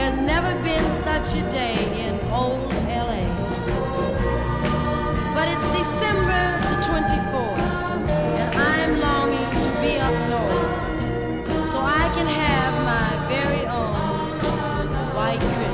There's never been such a day in old LA. But it's December the 24th, and I'm longing to be up north so I can have my very own white Christmas.